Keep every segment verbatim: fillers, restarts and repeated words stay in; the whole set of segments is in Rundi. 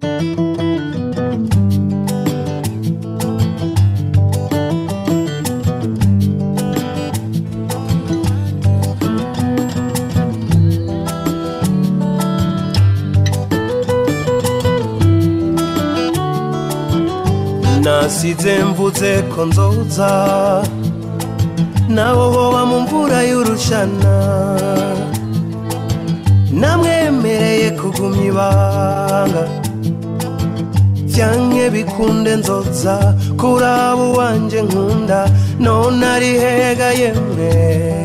nasize mvuze ko nzoza nawo woba mu mvura y'urushana namwemereye kugumya ibanga vyanke bikunde nzoza kuraba uwanje nkunda none ari hega yemwe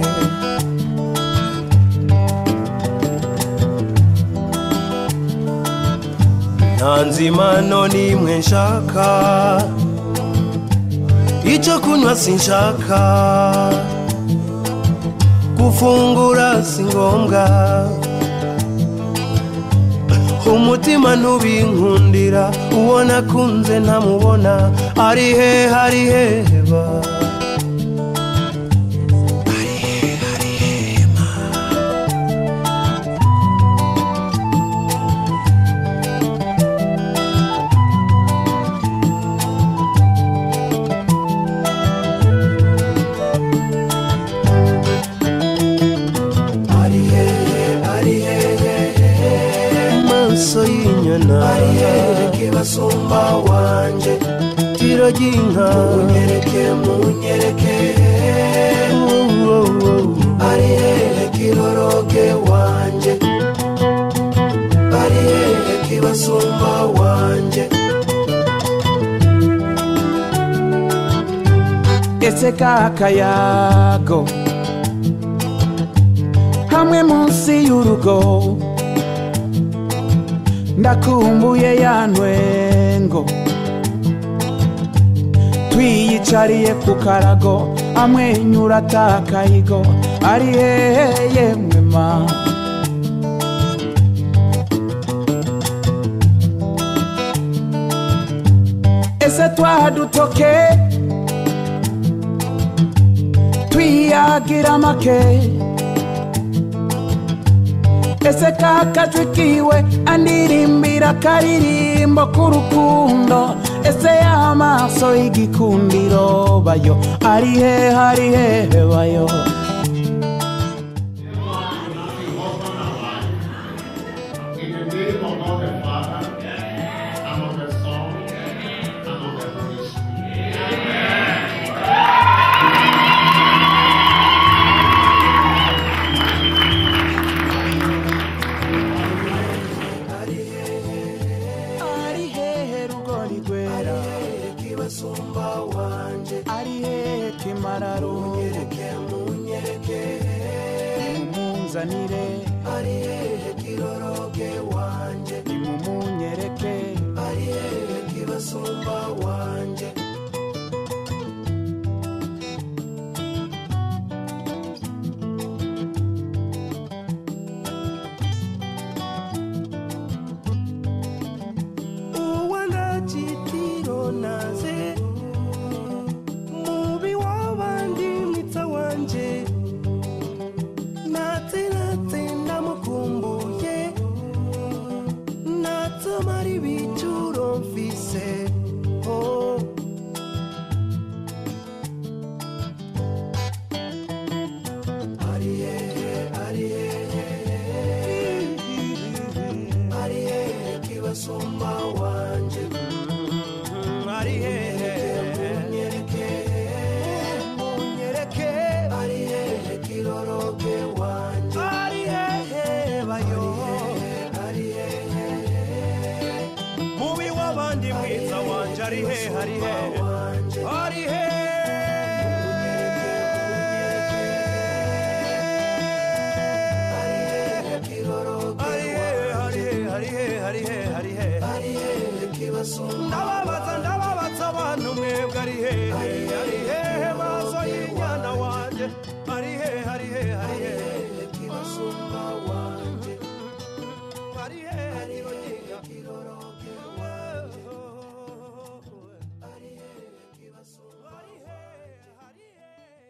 ntanzimano nimwe nshaka ico kunywa sinshaka gufungura singombwa umutima ntubinkundira uwo nakunze ntamubona ari he hari heba basumba wanje tiro jinka munyereke munyereke ari hehe kiroroge wanje ari hehe kibasumba wanje ese kakayago hamwe munsi y'urugo ndakumbuye ya ntwengo twiyicariye ku karago amwenyura atakayigo ari hehe yemwe ma ese twadutoke twiyagira make ese kakajwi kiwe andirimbira karirimbo k'urukundo ese y'amaso y'igikundiro bayo ari hehe ari hehe bayo Hari he, hari he, hari he, hari he.